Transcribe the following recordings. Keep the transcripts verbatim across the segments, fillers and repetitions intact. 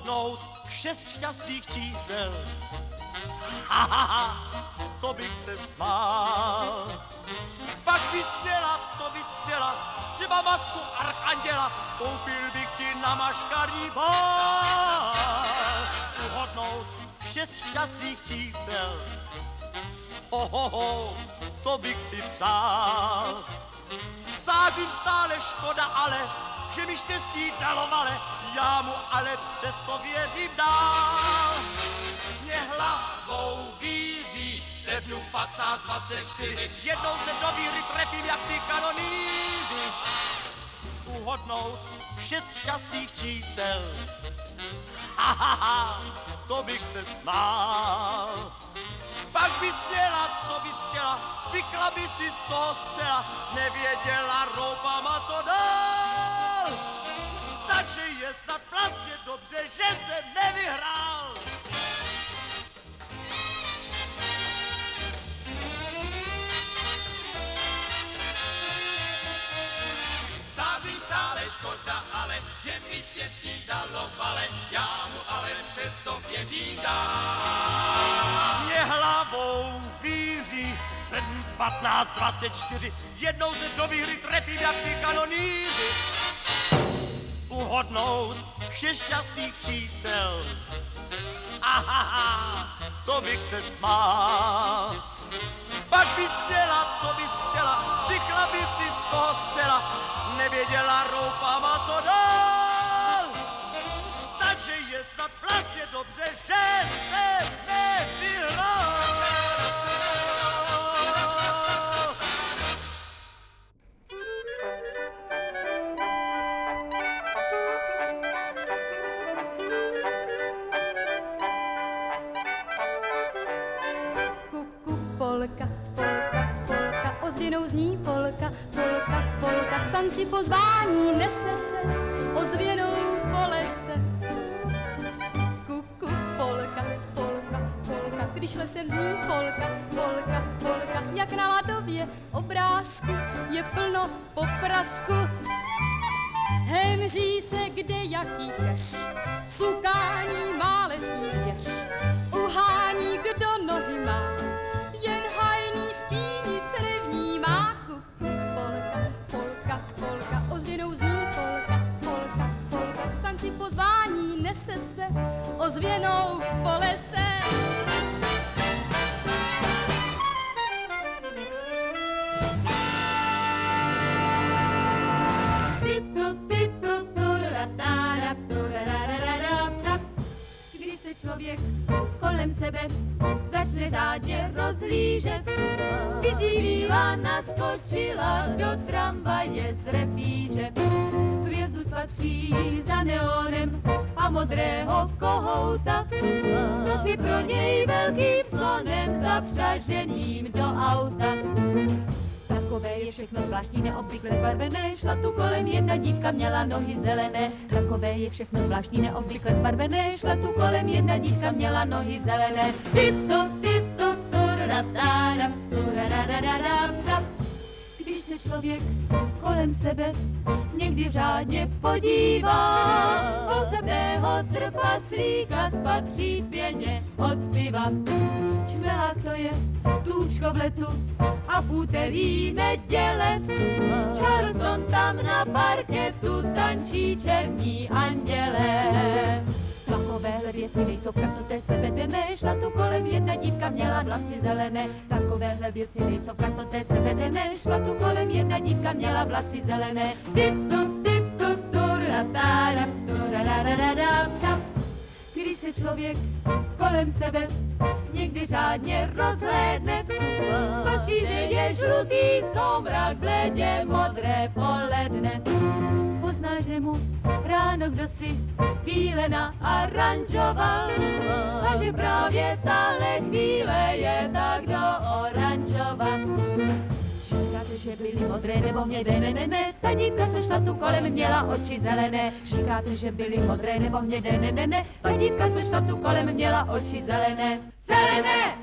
uhodnout šest šťastných čísel. Ha, ha, ha, to bych se smál. Pak bys měla, co bys chtěla, třeba masku archanděla, koupil bych ti na maškarní bál. Uhodnout šest šťastných čísel. Ho, ho, ho, to bych si přál. Sázím stále, škoda ale, že mi štěstí dalo vale, já mu ale přesto věřím dál. Mě hlavou víří sedm, patnáct, dvacet čtyři, jednou se do víry trefím jak ty kanonýři. Uhodnout šest šťastných čísel. Ha, ha, ha, to bych se smál. Pak bys měla, co bys chtěla, spikla by si z toho zcela, nevěděla roupama, co dál. Takže je snad vlastně dobře, že se nevyhrál. Sázím stále, škoda ale, že mi štěstí dalo vale, já mu ale přesto věřím dál. Mě hlavou víří sedm, patnáct, dvacet čtyři, jednou se do výhry trefím jak ty kanonýři. Uhodnout šest šťastných čísel. Aha, to bych se smál. Pak bys měla, co bys chtěla, spikla by si z toho zcela, nevěděla roupama, co dál. Takže je snad vlastně dobře, že se nevyhrál. Zní polka, polka, polka, k tanci pozvání nese se ozvěnou po lese. Kuku, polka, polka, polka, když lesem zní polka, polka, polka, jak na ladově obrázku je plno poprasku. Hemří se kde jaký keř, sukání má lesní zvěř, uhání kdo nohy má, jen hajný spínic nevnímá. Kuku, polka, polka, polka, ozvěnou zní polka, polka, polka, k tanci pozvání nese se ozvěnou po lese. Když se člověk kolem sebe začne řádně rozhlížet, vidí bílá naskočila do tramvaje z refíže. Hvězdu spatří za neonem a modrého kohouta, noc je pro něj velkým slonem zapřaženým do auta. Takové je všechno zvláštní, neobvykle zbarvené, šla tu kolem jedna dívka, měla nohy zelené. Takové je všechno zvláštní, neobvykle zbarvené, šla tu kolem jedna dívka, měla nohy zelené. Tip-top, tip-top, turada-da-da, turada-da-da-da. Když se člověk kolem sebe někdy řádně podívá, vousatého trpaslíka spatří pěně od piva. Čmelák to je, tůčko v letu a v úterý neděle. Charleston tam na parketu tančí černí anděle. Takovéhle věci nejsou v kartotéce vedené, šla tu kolem jedna dívka, měla vlasy zelené. Takovéhle věci nejsou v kartotéce vedené, šla tu kolem jedna dívka, měla vlasy zelené. Tip-top, tip-top, turada-da, turada-da-da-da. Když se člověk kolem sebe někdy řádně rozhlédne, spatří, že je žlutý soumrak, bledě modré poledne. Pozná, že mu ráno kdosi chvíle naaranžoval a že právě tahle chvíle je tak dooranžovat. Říkáte, že byly modré nebo hnědé, ne, ne, ne, ta dívka, co šla tu kolem, měla oči zelené. Říkáte, že byly modré nebo hnědé, ne, ne, ne, ta dívka, co šla tu kolem, měla oči zelené. Zelené!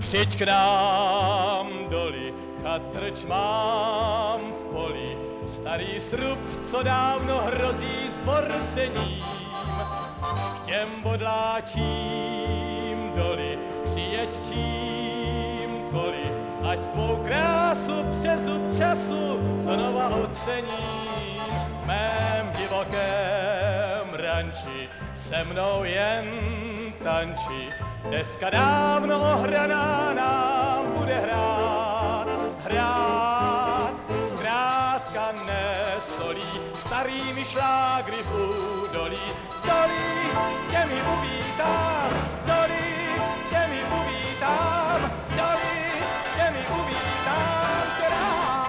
Přijď k nám doli, chatrč mám v poli, starý srub, co dávno hrozí zborcením. K těm bodláčím doli, přijeď čímkoliv, ať tvou krásu přes zub času znova ocením. V mém divokém ranči se mnou jen tančí, dneska dávno ohraná nám bude hrát, hrát. Zkrátka nesolí starými šlágry v údolí. Dolí, tě mi uvítám, dolí, tě mi uvítám, dolí, tě mi uvítám krát.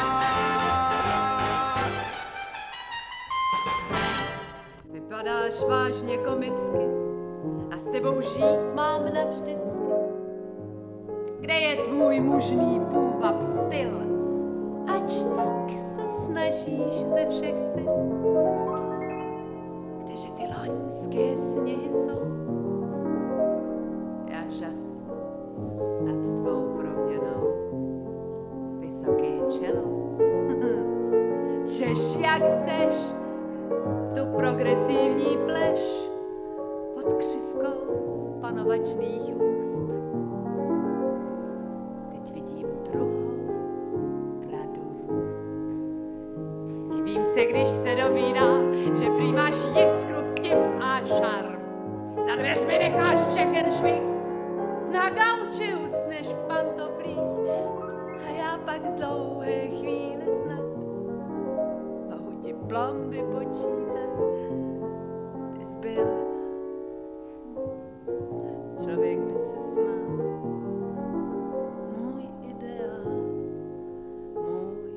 Vypadáš vážně komicky a s tebou žít mám navždycky. Kde je tvůj mužný půvab styl? Ač tak se snažíš ze všech sil. Kdeže ty loňské sněhy jsou? Já žasnu nad tvou proměnou. Vysoké čelo. Češ jak chceš, tu progresivní pleš pod křivkou panovačných úst. Teď vidím druhou radu v úst. Divím se, když se dovídá, že prý máš jiskru, vtip a šarm. Za dveřmi necháš všechen švih, na gauči usneš v pantoflích a já pak z dlouhé chvíle snad mohu ti plomby počítat. Ty jsi byl, člověk by se smál, můj ideál, můj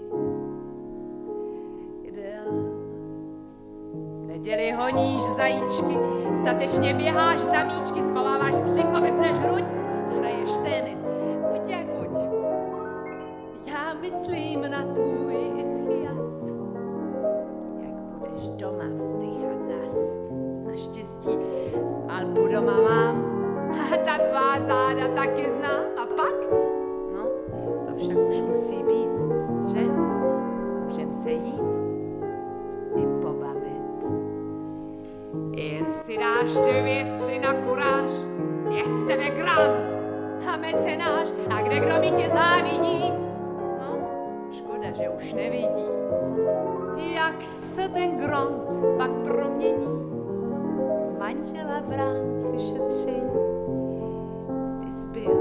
ideál. V neděli honíš zajíčky, statečně běháš za míčky, schováváš břicho, vypneš hruď, hraješ tenis, buď jak buď. Já myslím na tvůj ischias, jak budeš doma vzdychat zas. Naštěstí Alpu doma mám, a ta tvá záda taky zná. A pak? No, to však už musí být, že? Můžem se jít i pobavit. Jen si dáš dvě, tři na kuráž, je z tebe grant a mecenáš. A kde kdo mi tě závidí? No, škoda, že už nevidí, jak se ten grant pak promění. Manžela v rámci šetření, ty jsi byl,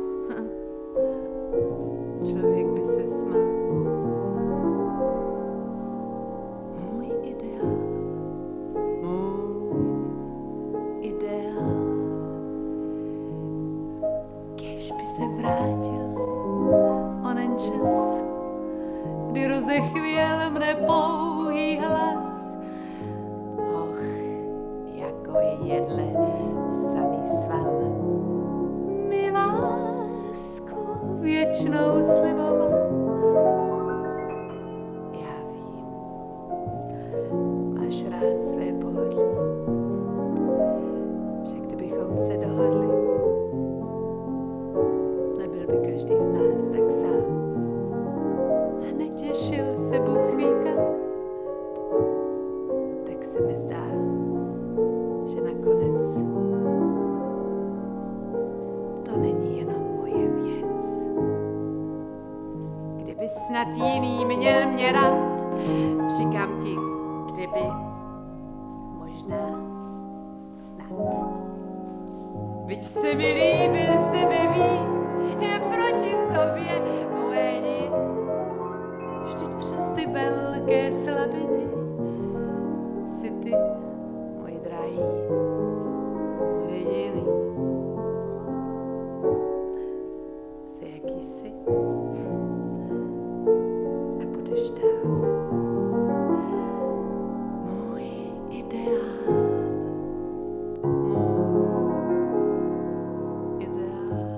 člověk by se smál. Můj ideál, můj ideál, kéž by se vrátil onen čas, kdy rozechvěl mne pouhý hlas. Jedle samý sval mi lásku věčnou sliboval. Já vím, máš rád své pohodlí, že kdybychom se dohodli, nebyl by každý z nás tak sám a netěšil se Bůh ví kam. Tak se mi zdá, že nakonec to není jenom moje věc. Kdyby snad jiný měl mě rád, říkám ti, kdyby, možná, snad. Byť se mi líbil sebe víc, je proti tobě moje nic. Vždyť přes ty velké slabiny si ty drahý, můj jediný. Jsi jaký jsi a budeš dál. Můj ideál, můj ideál.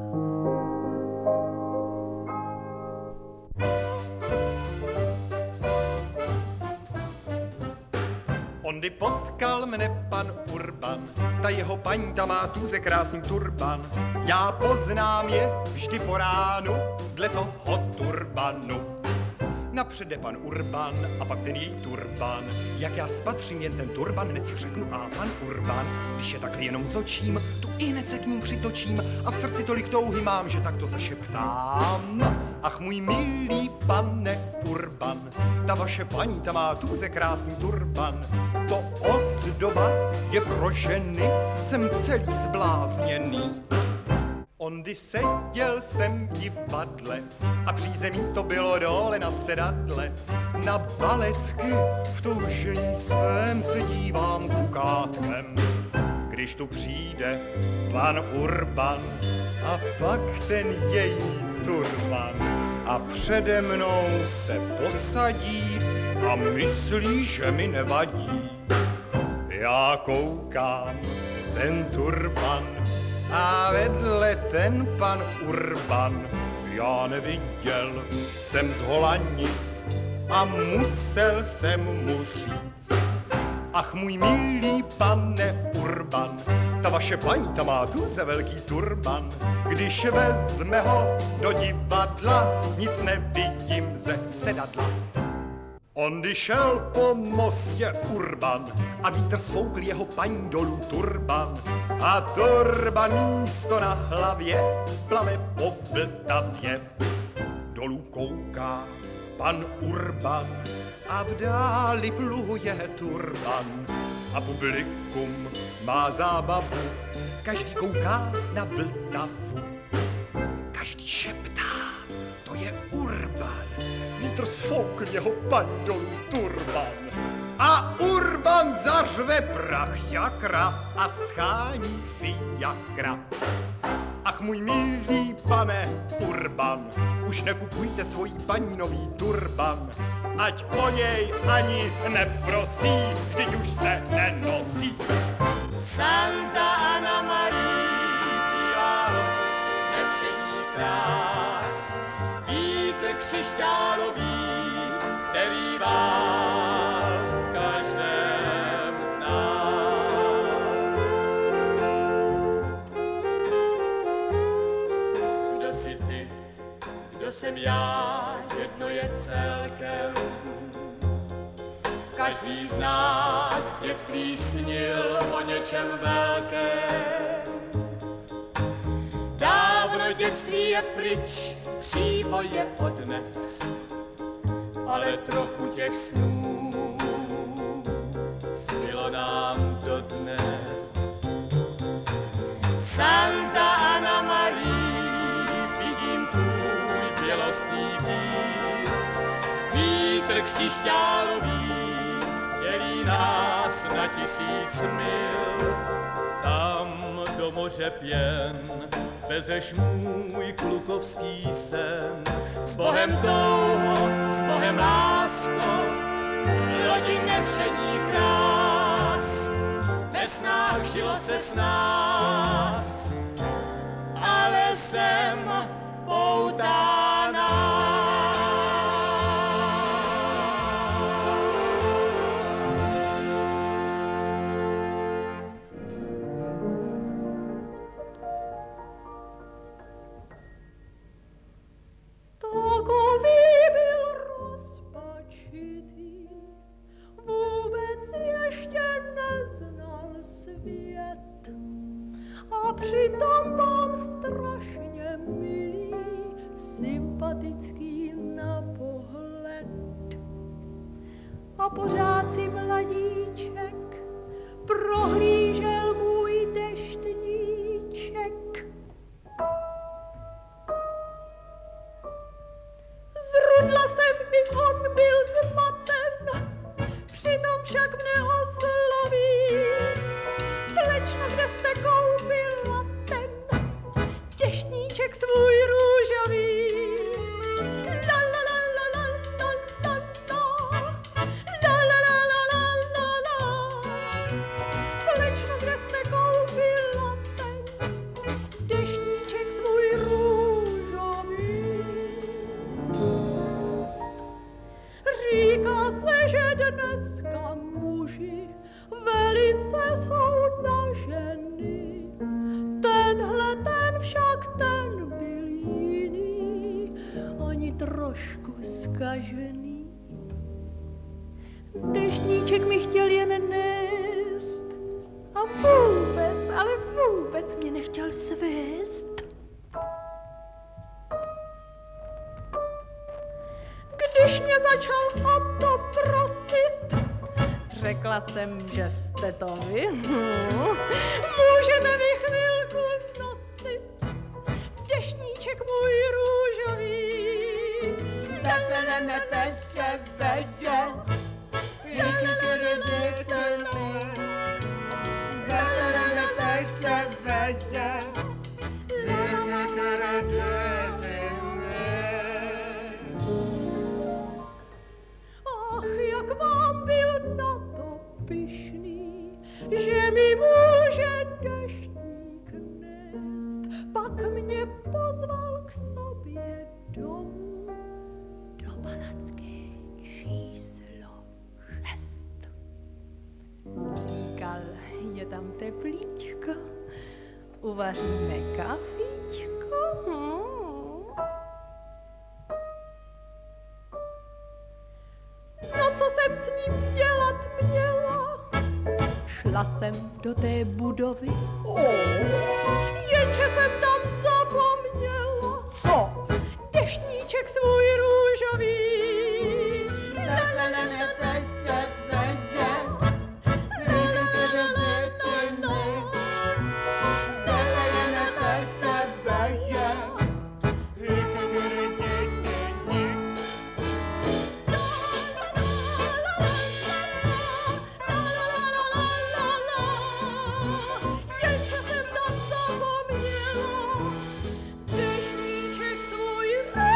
On Ondy potkal mne pan Urban, ta jeho paní, ta má tuze krásný turban. Já poznám je vždy po ránu, dle toho turbanu. Napřed jde pan Urban a pak ten její turban. Jak já spatřím jen ten turban, hned si řeknu a pan Urban. Když je takhle jenom zočím, tu i hned se k ním přitočím a v srdci tolik touhy mám, že tak to zašeptám. Ach můj milý pane Urban, ta vaše paní, ta má tuze krásný turban. To ozdoba je pro ženy, jsem celý zblázněný. Ondy seděl jsem v divadle a přízemí to bylo dole na sedadle. Na baletky v toužení svém se dívám kukátkem. Když tu přijde pan Urban a pak ten její turban a přede mnou se posadí a myslí, že mi nevadí. Já koukám, ten turban a vedle ten pan Urban. Já neviděl jsem z Holanic a musel jsem mu říct. Ach můj milý pane Urban, ta vaše paní, ta má tuze velký turban. Když vezme ho do divadla, nic nevidím ze sedadla. Ondy šel po mostě Urban a vítr svoukl jeho paní dolů turban. A turban místo na hlavě plave po Vltavě. Dolů kouká pan Urban a v dáli pluje turban. A publikum má zábavu, každý kouká na Vltavu. Každý šeptá, to je Urban. Vítr svoukl jeho paní dolů turban. A Urban zařve prach jakra a schání fiakra. Ach můj milý pane Urban, už nekupujte svojí paní nový turban. Ať po něj ani neprosí, vždyť už se nenosí. Santa Anna Maria, nevšední krás, vítr křišťálový, který vál v každém z nás. Kdo jsi ty, kdo jsem já, jedno je celkem. Každý z nás v dětství snil o něčem velkém. Dávno dětství je pryč, přímo je odnes, ale trochu těch snů zbylo nám dodnes. Santa Anna Maria, vidím tvůj bělostný kýr, vítr křišťálový dělí nás na tisíc mil. Tam do moře pěn vezeš můj klukovský sen. S Bohem touho, s Bohem lásko, lodi nevšední krás. Ve snách žilo se s nás, ale jsem poutána. A přitom mám strašně milý, sympatický na pohled. A pořád si mladíček prohlížel můj deštníček. Zrudla jsem mi, on byl zmaten, přitom však mne osloví. Slečno, kde jste koupila ten deštníček svůj růžový? La la la la la la la la la la la la la la. Slečno, kde jste koupila ten deštníček svůj růžový? Říká se, že dneska muži velice jsou na ženy. Tenhle ten však ten byl jiný, ani trošku zkažený. Deštníček mi chtěl jen nést a vůbec, ale vůbec mě nechtěl svést. Když mě začal o to prosit, řekla jsem, že jste to vy. Můžete mi chvilku nosit deštníček můj růžový. Zapelenete se beze, zapelenete se beze, Ach, jak vám byl na to pyšný, že mi může deštník nést. Pak mě pozval k sobě domů do palacké číslo šest. Říkal, je tam teplíčko, uvaříme kafíčko. Hmm. No, co jsem s ním dělat měla? Šla jsem do té budovy, jenže jsem tam zapomněla. Co? Deštníček svůj růžový. Zapelenete se beze, zapelenete se beze, Jenže jsem tam zapomněla deštníček svůj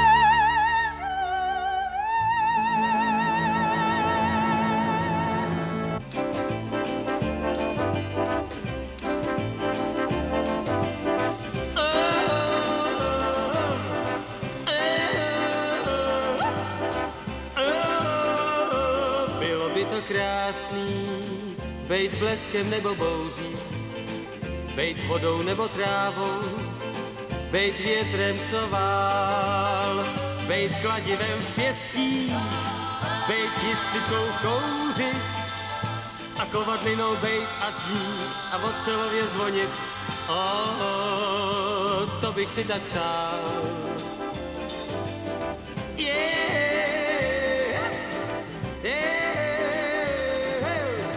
Bylo by to krásný, bejt bleskem nebo bouří, bejt vodou nebo trávou, bejt větrem, co vál, bejt kladivem v pěstí, bejt jiskřičkou v kouři a kovadlinou bejt a snít a ocelově zvonit. Oh, oh, to bych si tak přál. Yeah, yeah,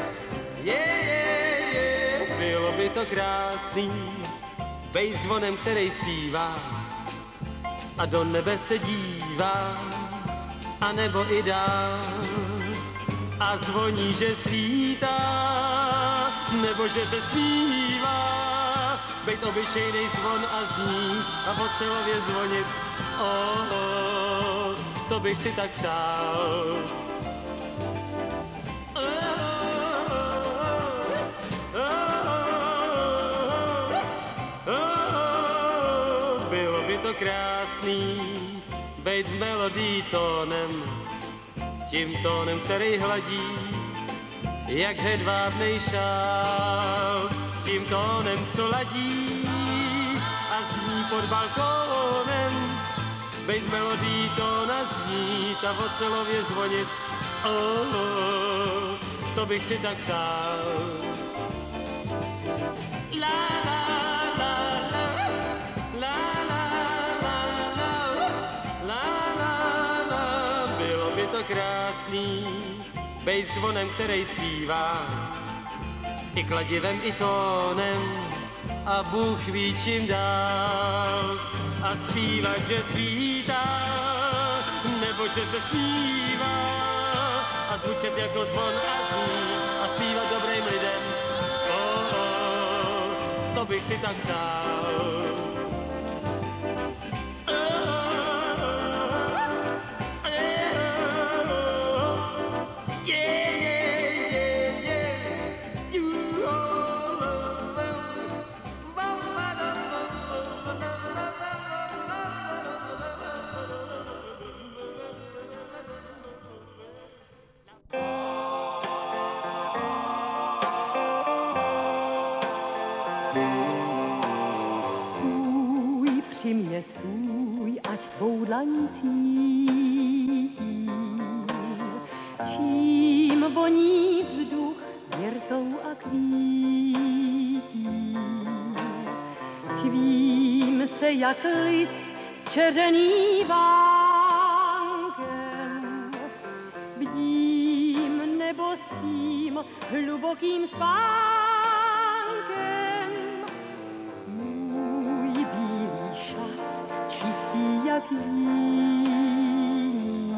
yeah, yeah. Bylo by to krásný, bejt zvonem, který zpívá a do nebe se dívá, a nebo i dál a zvoní, že svítá, nebo že se zpívá. Bejt obyčejnej zvon a zní a ocelově zvonit. Oh, oh, to bych si tak přál. Oh, oh, oh, bylo by to krásný, bejt melodii tónem, tím tónem, který hladí, jak hedvábnej šál, tím tónem, co ladí a zní pod balkónem. Bejt melodii tóna znít a ocelově zvonit. Oh, oh, to bych si tak přál. La, la, la, la, la, la, la, la, la, la. Bylo by to krásný, bejt zvonem, který zpívá, i kladivem, i tónem, a Bůh ví čím dál. A zpívat, že svítá, nebo že se zpívá, a zvučet jako zvon a zní, a zpívat dobrým lidem. Oh, oh, to bych si tak přál. při mě stůj, ať tvou dlaní cítím. Čím voní vzduch myrtou a kvítí. Chvím se jak list zčeřený vánkem. Bdím nebo spím hlubokým spánkem. Můj bílý šat, čistý jak jiný.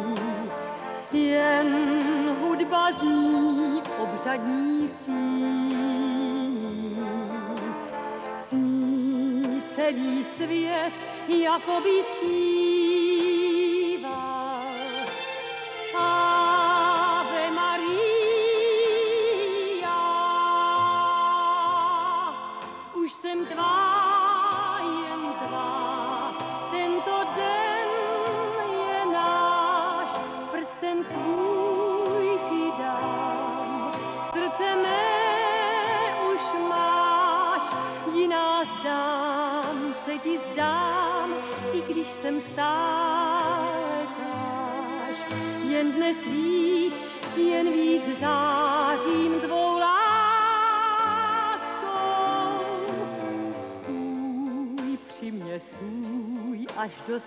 Jen hudba zní obřadní síň. Sní celý svět, jako by zpíval. Ave Maria, už jsem tvá, jen tvá, tento den je náš, prsten svůj ti dám, srdce mé už máš, jiná zdám, se ti zdám, i když jsem stále táž. Jen dnes víc, jen víc zářím tvou láskou. Stůj při mě, stůj až do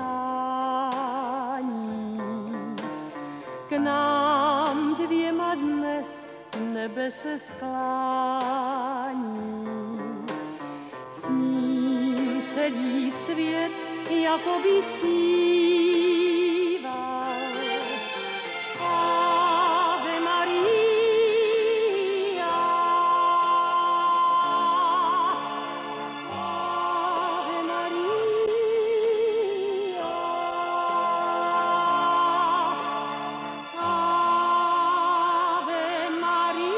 skonání. K nám dvěma dnes nebe se sklání. Sním celý svět, jako by zpíval. Ave Maria, Ave Maria, Ave Maria.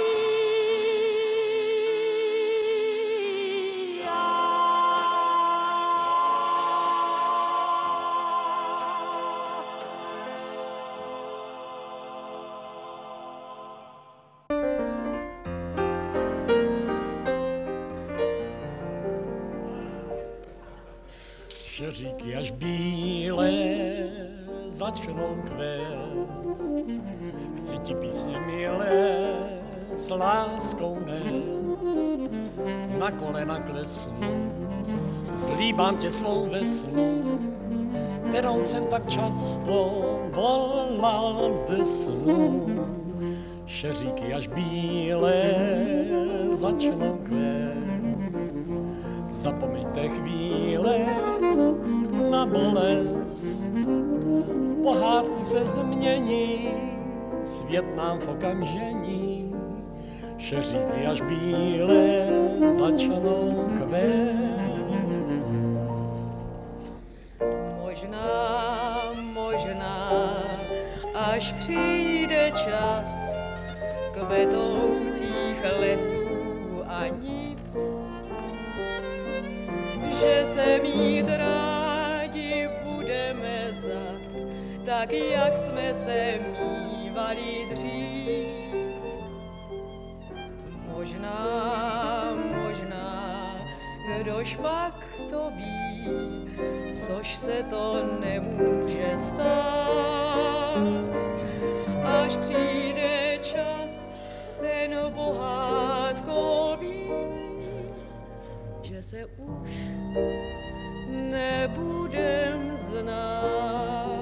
Šeříky až bílé začnou kvést. Chci ti písně milé s láskou nést. Na kolena klesnu, zlíbám tě svou vesnu, kterou jsem tak často volal ze snu. Šeříky až bílé začnou kvést. Zapomeňte chvíle na bolest, v pohádku se změní, svět nám v okamžení. Šeříky až bílé začnou kvést. Možná, možná, až přijde čas kvetoucích lesů a niv, že se mít rádi budeme zas, tak jak jsme se mívali dřív. Možná, možná, kdož pak to ví, což se to nemůže stát. Až přijde čas, ten pohádkový, že se už nebudem znát.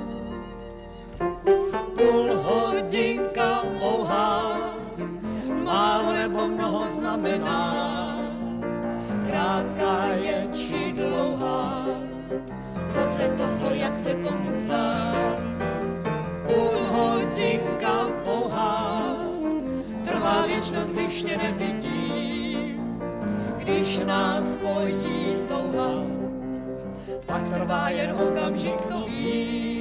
Půl hodinka pouhá, málo nebo mnoho znamená, krátká je či dlouhá, podle toho, jak se komu zdá. Půl hodinka pouhá, trvá věčnost, když tě nevidím, když nás spojí touha, pak trvá jen okamžik, to vím.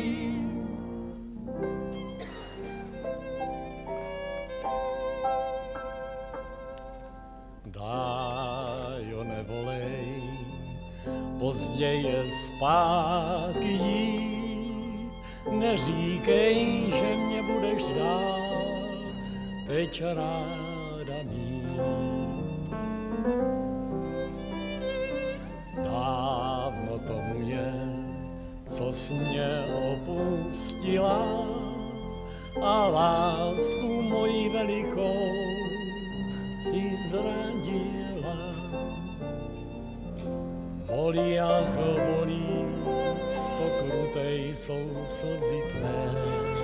Dájo, nevolej, později je zpátky jít, neříkej, že mě budeš dál teď ráda mít. Dávno co jsi mě opustila a lásku moji velikou si zradila. Bolí, ach, bolí, to krutej jsou slzy tvé.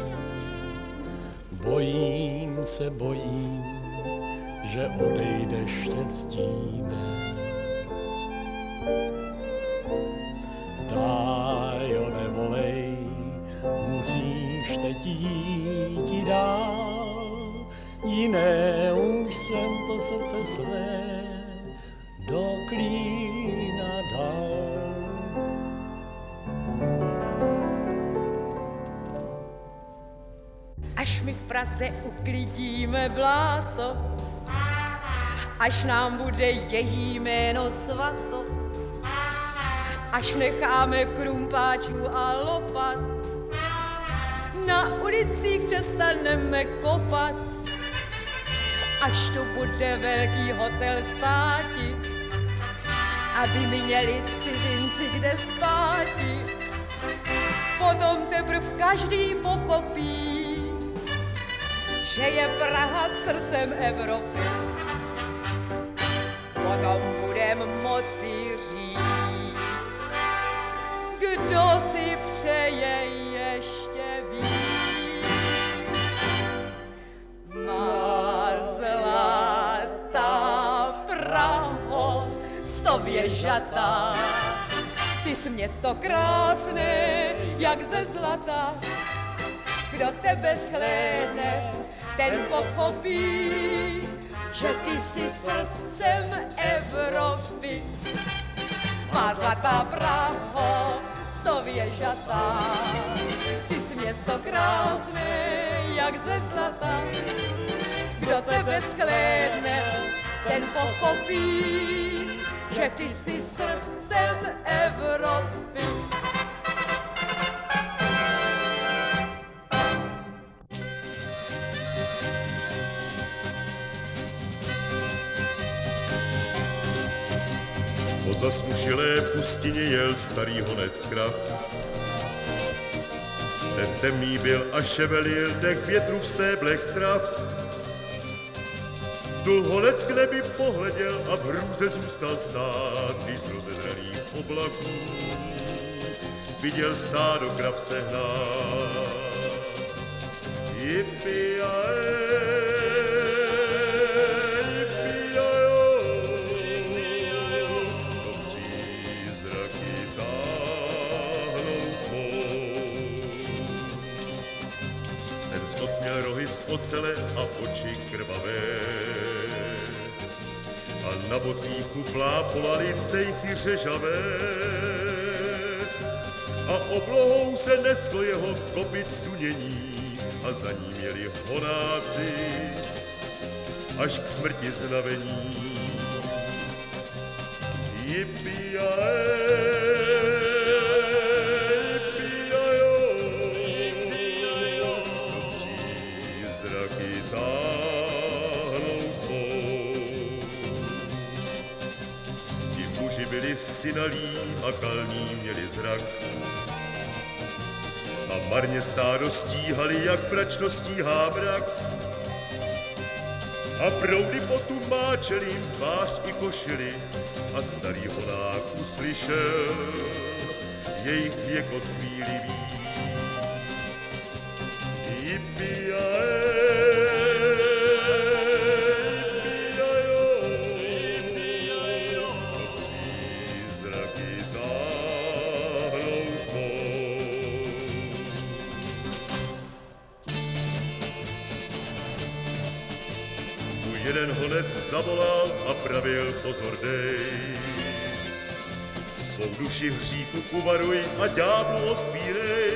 Bojím se, bojím, že odejde štěstí mé. Dájo, nevolej, musíš teď jít dál, jiné už jsem to srdce své do klína dal. Až my v Praze uklidíme bláto, až nám bude její jméno svato, až necháme krumpáčů a lopat, na ulicích přestaneme kopat, až to bude velký hotel státi, aby měli cizinci kde spáti. Potom teprv každý pochopí, že je Praha srdcem Evropy. Potom budem moci říct, kdo si přeje ještě víc. Má zlatá Praho, sto věžatá, ty jsi město krásné, jak ze zlata. Kdo tebe shlédne, ten pochopí, že ty jsi srdcem Evropy. Má zlatá Praho, sto věžatá, ty jsi město krásné, jak ze zlata. Kdo tebe shlédne, ten pochopí, že ty jsi srdcem Evropy. Po zasmušilé pustině jel starý honec krav. Ten temný byl a ševelil dech větru v stéblech trav. Tu honec k nebi pohleděl a v hrůze zůstal stát, když z rozedraných oblaků viděl stádo krav se hnát. Yippie-a-e, měl rohy z ocele a oči krvavé. A na bocíku plápolaly cejchy řežavé. A oblohou se neslo jeho kopyt dunění a za ním jeli honáci až k smrti znavení. Yippie-a-e, byli synalí a kalní měli zrak. A marně stádo stíhali, jak pračno stíhá mrak. A proudy potom máčeli jim tvář i košili a starý honák uslyšel jejich věkot chvílivý. Yippie-a-e, jeden honec zavolal a pravil pozor dej. Svou duši hříchu uvaruj a ďáblu odpírej.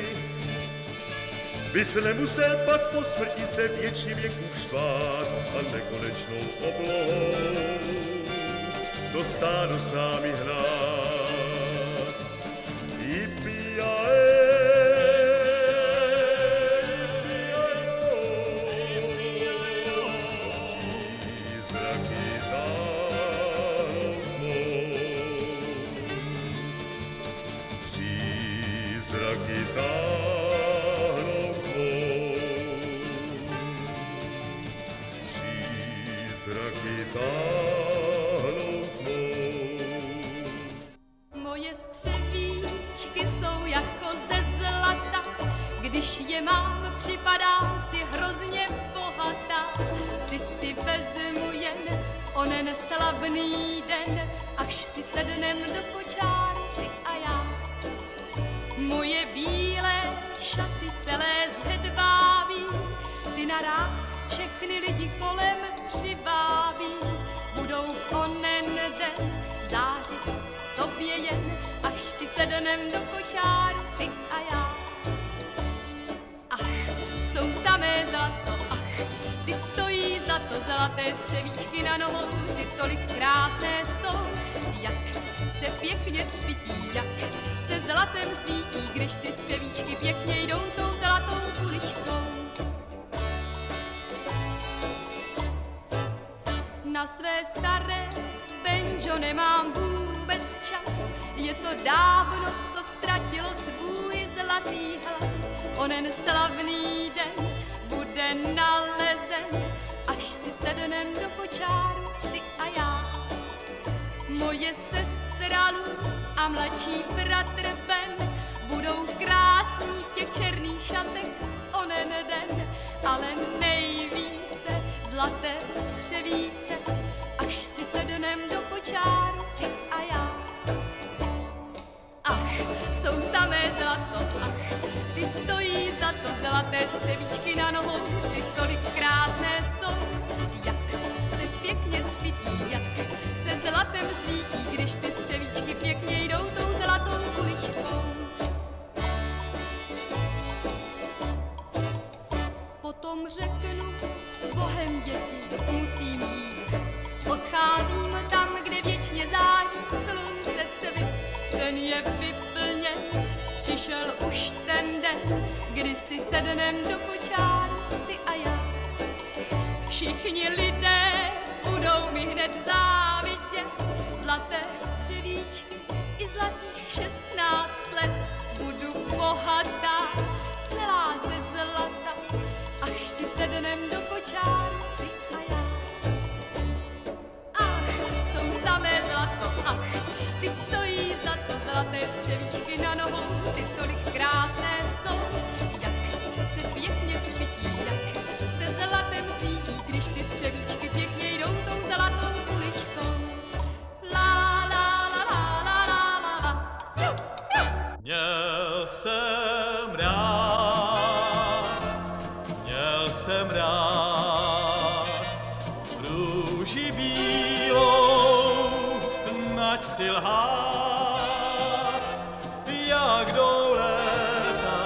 Bys nemusel pak po smrti se věčně věků štvát a nekonečnou oblohou do stádo s námi hnát. Yippie-a-e, Když je mám, připadám si hrozně bohatá. Ty si vezmu jen v onen slavný den, až si sednem do kočáru ty a já. Moje bílé šaty celé zhedbáví, ty naráz všechny lidi kolem přivábí. Budou v onen den zářit tobě jen, až si sednem do kočáru ty a já. Ach, jsou samé zlato, ach, ty stojí za to, zlaté střevíčky na nohou, ty tolik krásné jsou, jak se pěkně třpití, jak se zlatem svítí, když ty střevíčky pěkně jdou tou zlatou uličkou. Na své staré banjo nemám vůbec čas, je to dávno, co ztratilo svůj zlatý hlas. Onen slavný den bude nalezen, až si sednem do kočáru ty a já. Moje sestra Luz a mladší bratr Ben budou krásní v těch černých šatech onen den, ale nejvíce zlaté střevíce, až si sednem do kočáru ty a já. Ach, jsou samé zlato, ach, ty stojí za to, zlaté střevíčky na nohou, ty tolik krásné jsou, jak se pěkně třpití, jak se zlatem svítí, když ty střevíčky pěkně jdou tou zlatou uličkou. Potom řeknu, s Bohem děti musím jít, odcházím tam, kde věčně září slunce svit. Sen je vyplněn, přišel už ten den, kdy si sednem do kočáru ty a já. Všichni lidé budou mi hned závidět, zlaté střevíčky i zlatých šestnáct let. Budu bohatá, celá ze zlata, až si sednem do kočáru ty a já. Ach, jsou samé zlato, ach, ty stojí za to, zlaté střevíčky na nohou, ty tolik krásné jsou, jak se pěkně třpití, jak se zlatem svítí, když ty střevíčky pěkně jdou tou zlatou uličkou. La la la la la la la la. Ju, ju. Měl jsem rád, měl jsem rád růži bílou, nač si lhát, jak jdou léta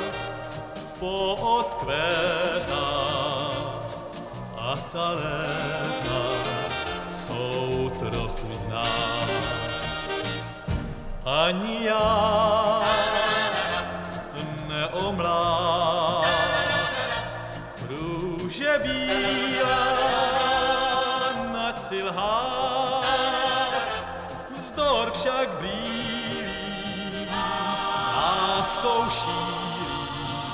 poodkvétá a ta léta jsou trochu znát. Ani já neomlám růže bílá, nač si lhát, vzdor však bílý láskou šílí,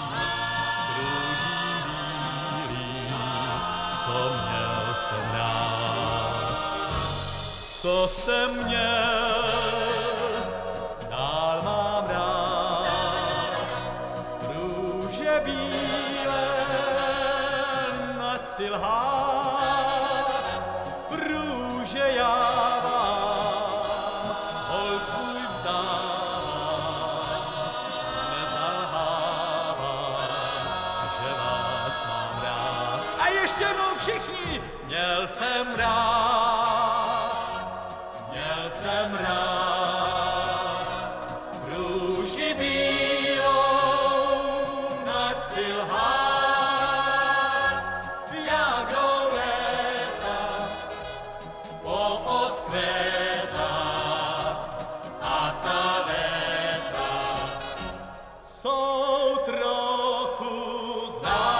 růžím bílým, co měl jsem rád. Co jsem měl, dál mám rád, růže bílé, nač si lhát, růže já vám hold svůj vzdávám, nezalhávám, že vás mám rád. A ještě jednou všichni, měl jsem rád, měl jsem rád růži bílou, nač si lhát, jak jdou léta poodkvétá a ta léta jsou trochu znát.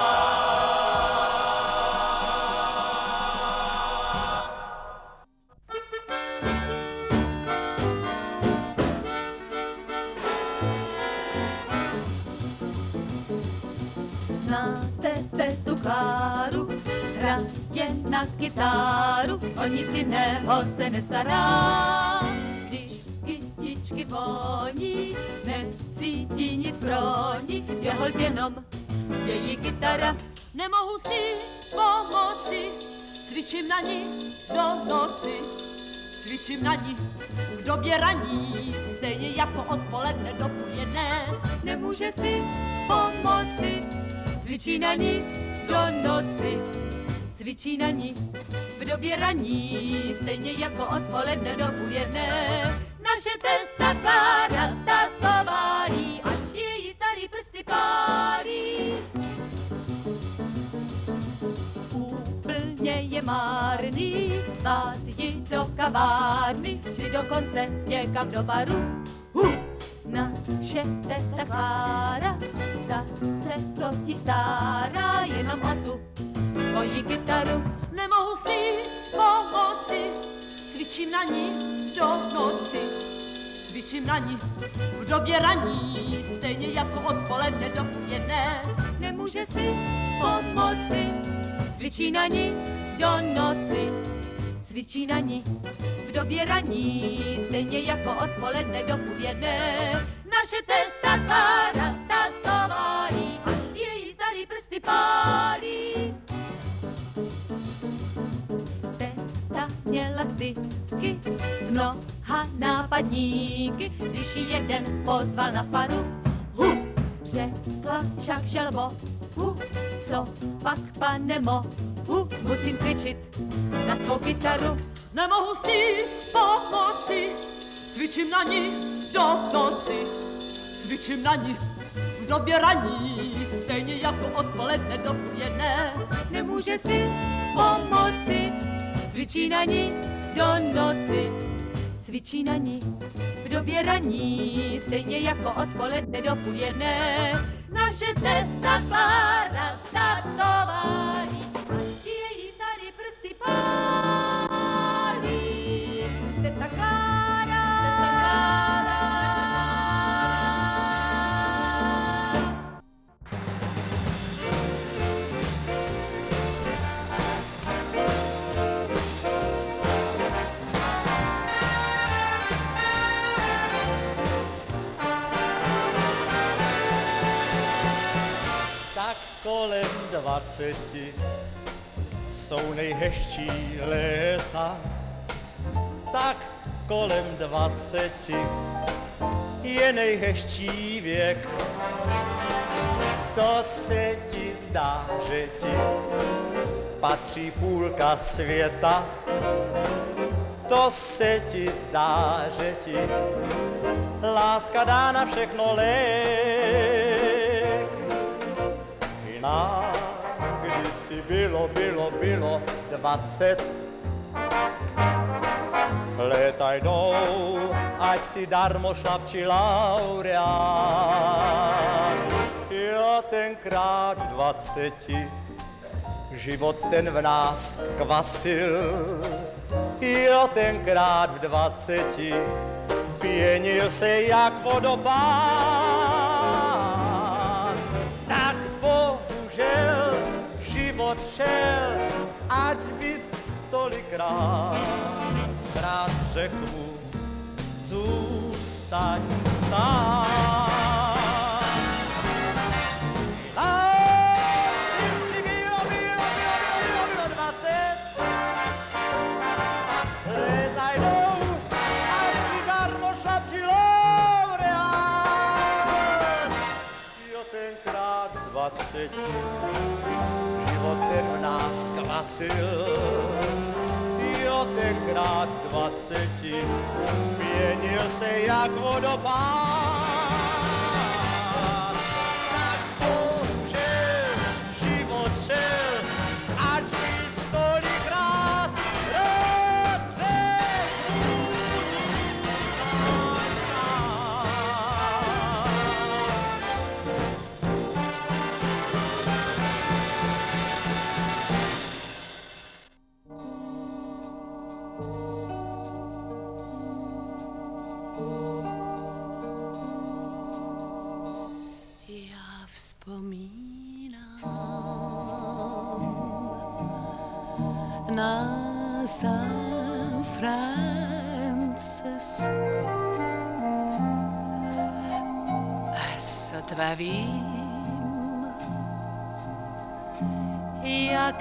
Znáte Tetu Kláru, hraje na kytáru, o nic jiného se nestará. Když kytičky voní, hned si necítí nic broni, je hold jenom její kytara. Nemohu si pomoci, cvičím na ní do noci. Cvičím na ní v době raní, stejně jako odpoledne do půl jedné. Nemůže si pomoci, cvičí na ní do noci. Cvičí na ní v době raní, stejně jako odpoledne do půl jedné. Naše teta Klára, ta to válí, až její starý prsty pálí. Úplně je márný stát jít do kavárny, či dokonce někam do baru. Uh! Naše teta Klára, ta se totiž stará jenom o tu svoji kytaru. Nemohu si pomoci, cvičím na ní do noci. Cvičím na ní v době raní, stejně jako odpoledne do půl jedné. Nemůže si pomoci, cvičí na ní do noci. Cvičí na ní v době raní, stejně jako odpoledne do půl jedné. Naše teta Klára, ta to válí, až její starý prsty pálí. Teta měla styky s mnoha nápadníky, když ji jeden pozval na faru. Hu, řekla však želbo, hu, co pak pane mohu, musím cvičit na svou kytaru. Nemohu si pomoci, cvičím na ní do noci. Cvičím na ní v době raní, stejně jako odpoledne do půl jedné. Nemůže si pomoci, cvičí na ní do noci. Cvičí na ní v době raní, stejně jako odpoledne do půl jedné. Naše teta Klára, ta to válí, až její starý prsty pálí. Teta Klára, teta Klára. Kolem dvaceti jsou nejhezčí léta, tak kolem dvaceti je nejhezčí věk. To se ti zdá, že ti patří půlka světa, to se ti zdá, že ti láska dá na všechno lék. A kdysi bylo, bylo, bylo dvacet. Léta jdou, ať si darmo šlapčí laureát. Jo, tenkrát v dvaceti život ten v nás kvasil. Jo, tenkrát v dvaceti pěnil se jak vodopád. Tak bohužel život šel, ať bys tolikrát rád řekl, zůstaň stát. A kdysi bylo, bylo, bylo, bylo, bylo dvacet. Léta jdou, ať si darmo šlapčí laureát. Jo, tenkrát dvacet, život ten v nás kvasil. Jo, tenkrát dvaceti pěnil se jak vodopád. Tak bohužel život šel, ať bys tolikrát rád řekl. Já vzpomínám na San Francisco. mrtvé vím, jak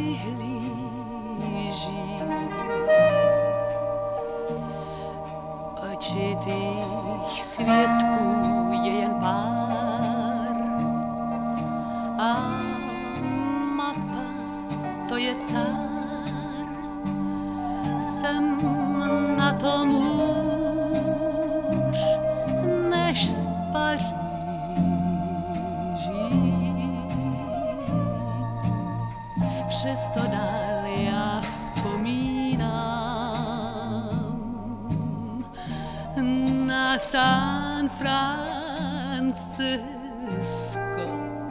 vyhlíží. Očitých svědků je jen pár a mapa to je cár. Jsem na tom hůř než z Paříží. Přesto dál já vzpomínám na San Francisco,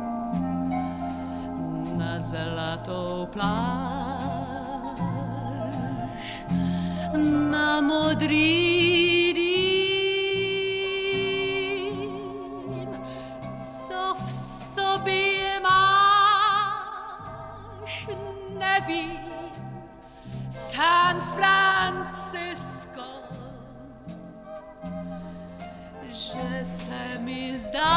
na zlatou pláž, na modrý dým, co v sobě máš, nevím. San Francisco, že se mi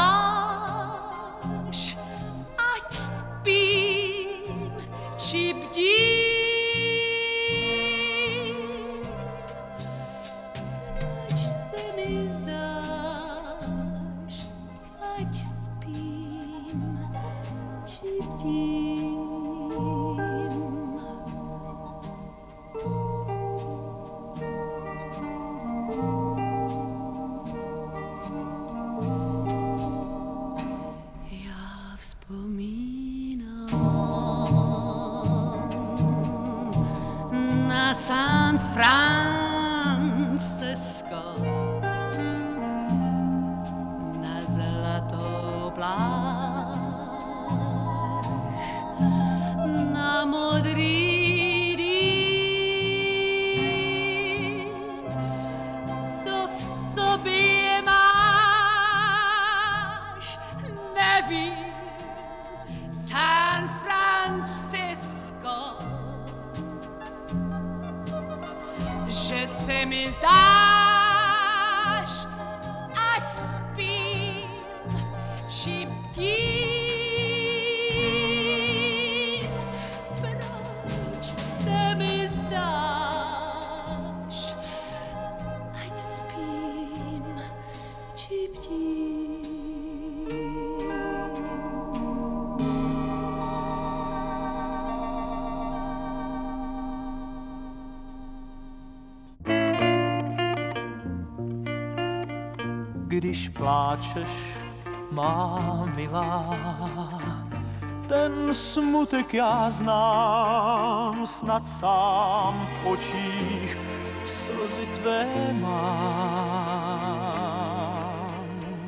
zdáš, ať spím či bdím. Ať se mi zdáš, ať spím či bdím. San Francisco, na zlatou pláž, na modrý dým, co v sobě máš, nevím. San Francisco, že se mi zdáš, ať spím či bdím. Proč se mi zdáš, ať spím či bdím. Když pláčeš, má milá, ten smutek já znám, snad sám v očích slzy tvé mám.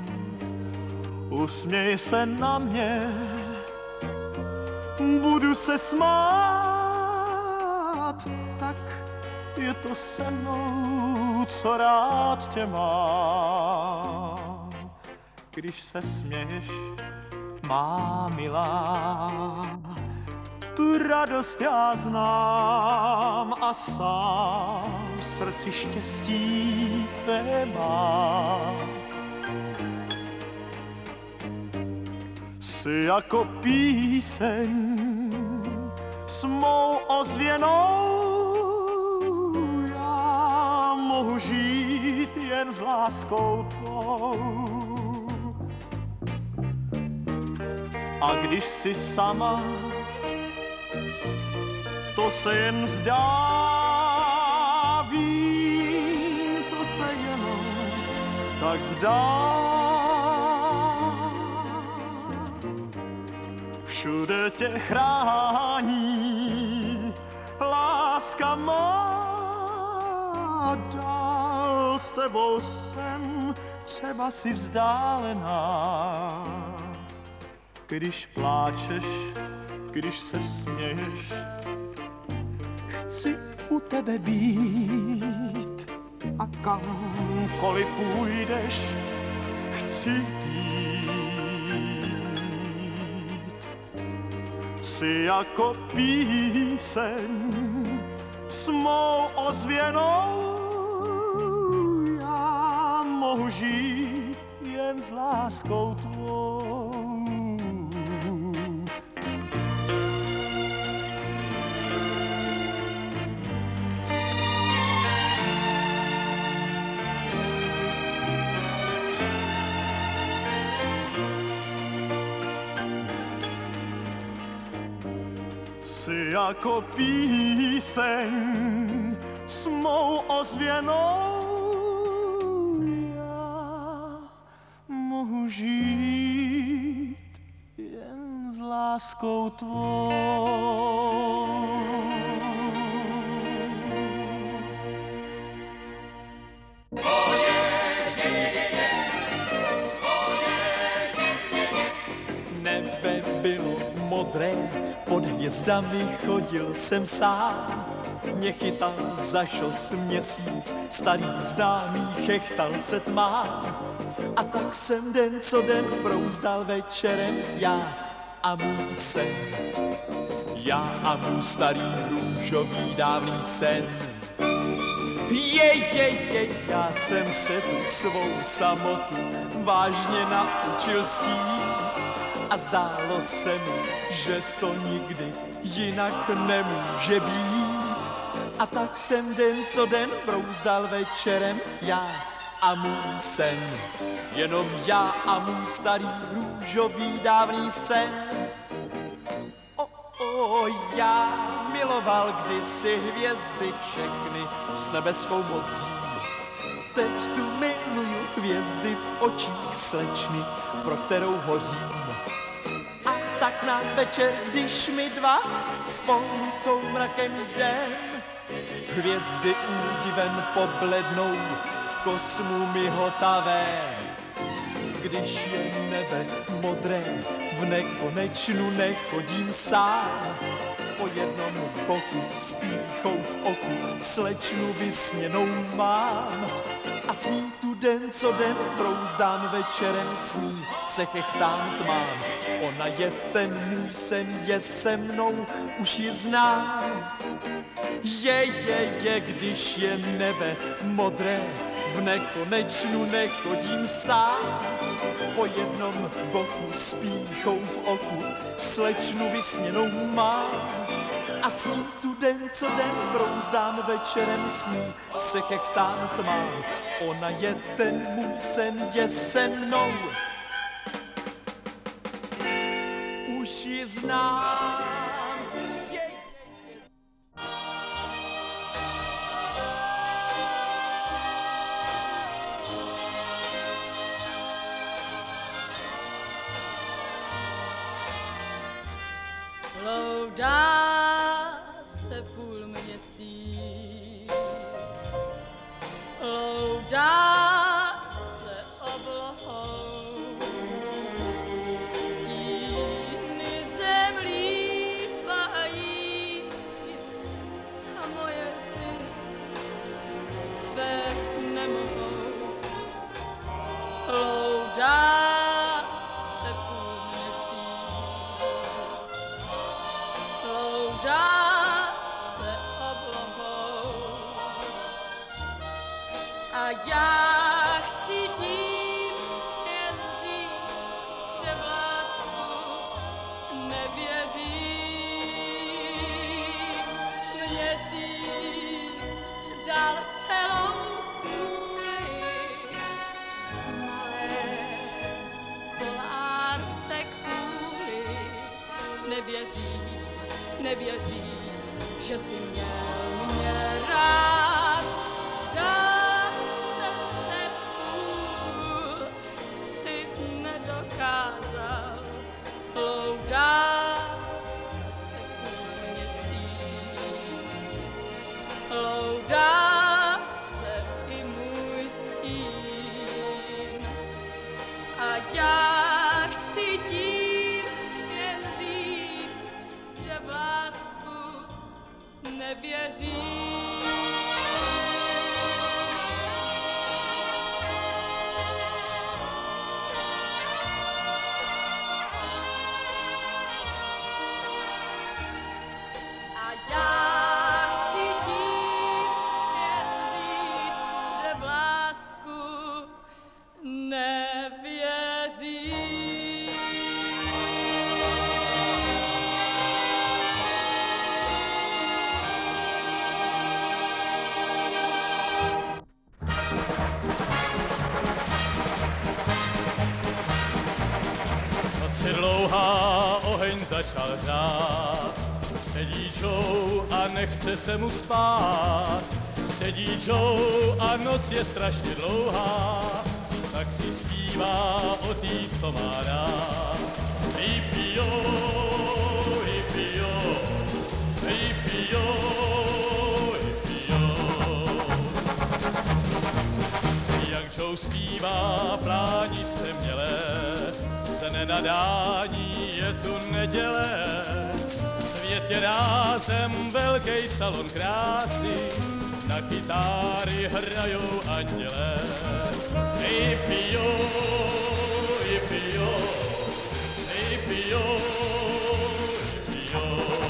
Usměj se na mě, budu se smát, tak je to se mnou, co rád tě mám. Když se směješ, má milá, tu radost já znám a sám v srdci štěstí tvé mám. Jsi jako píseň s mou ozvěnou, mohu žít jen s láskou tvou. A když jsi sama, to se jen zdá, vím, to se jenom tak zdá. Všude tě chrání láska má, a dál s tebou jsem třeba si vzdálená. Když pláčeš, když se směješ, chci u tebe být a kamkoliv půjdeš, chci jít. Jsi jako píseň s mou ozvěnou, já mohu žít jen s láskou tvou. Jsi jako píseň s mou ozvěnou, já mohu žít jen s láskou tvou. Nebe bylo modré, pod hvězdami chodil jsem sám. Mě chytal za šos měsíc, starý známý chechtal se tmám. A tak jsem den co den brouzdal večerem, já a můj sen. Já a můj starý růžový dávný sen. Je, je, je, já jsem se tu svou samotu vážně naučil stít. A zdálo se mi, že to nikdy jinak nemůže být. A tak jsem den co den brouzdal večerem, já a můj sen. Jenom já a můj starý růžový dávný sen. O, o, já miloval kdysi hvězdy všechny s nebeskou modří. Teď tu miluju hvězdy v očích slečny, pro kterou hořím. A tak na večer, když my dva spolu soumrakem jdem, hvězdy údivem poblednou v kosmu mihotavém. Když je nebe modré, v nekonečnu nechodím sám. Po jednom boku s pýchou v oku slečnu vysněnou mám. A s ní tu den co den brouzdám večerem, s ní se chechtám tmám. Ona je ten můj sen, je se mnou, už ji znám. Je, je, je, když je nebe modré, v nekonečnu nechodím sám. Po jednom boku s pýchou v oku slečnu vysněnou mám. A s ní tu den co den brouzdám večerem, s ní se chechtám tmám. Ona je ten můj sen, je se mnou, už ji znám. Loudá se půl měsíc, loudá se oblohou, stíny zem lípají a moje rty tvé nemohou. Loudá a já chci tím jen říct, že v lásku nevěřím. Měsíc dal celou kůli, malé kolárce kvůli. Nevěřím, nevěřím, že jsi měl mě rád. Dál loudá se půl měsíc, loudá se i můj stín. A já chci tím jen říct, že v lásku nevěřím. začal hrát. Sedí Joe a nechce se mu spát. Sedí Joe a noc je strašně dlouhá, tak si zpívá o tý, co má rád. Hippio, hippio, hippio, hippio. Jak Joe zpívá, plání se mělé, se nenadání, je tu neděle. Svět je rázem, velký salon krásy, na kytáry hrajou andělé. Hippio, hippio, hippio, hippio.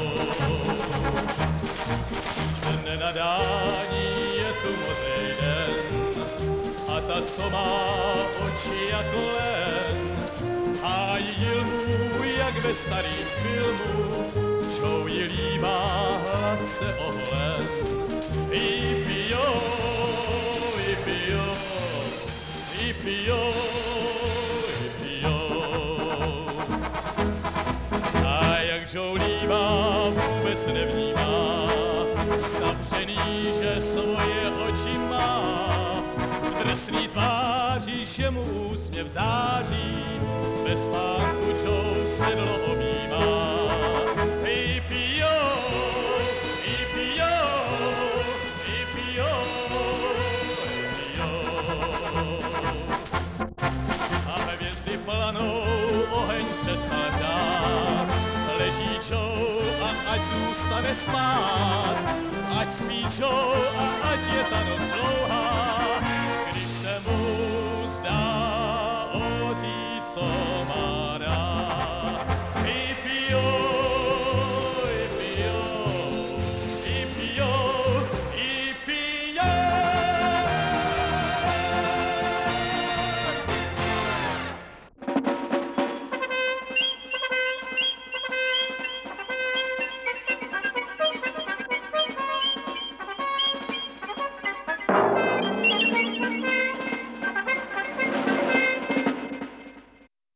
Se nenadání, je tu modrý den, a ta, co má oči jako len, hájí lmu, jak ve starým filmu, Joe ji líbá hladce oholen. Hippio, hippio, hippio, hippio. A jak Joe líbá, vůbec nevnímá, zavřený, že svoje oči má. V drsný tváři, že mu úsměv září, bez spánku Joe sedlo objímá. Hippio, hippio, hippio, hippio. A hvězdy planou, oheň přestal řád. Leží Joe a ať zůstane spát, ať spí Joe a ať je ta noc dlouhá.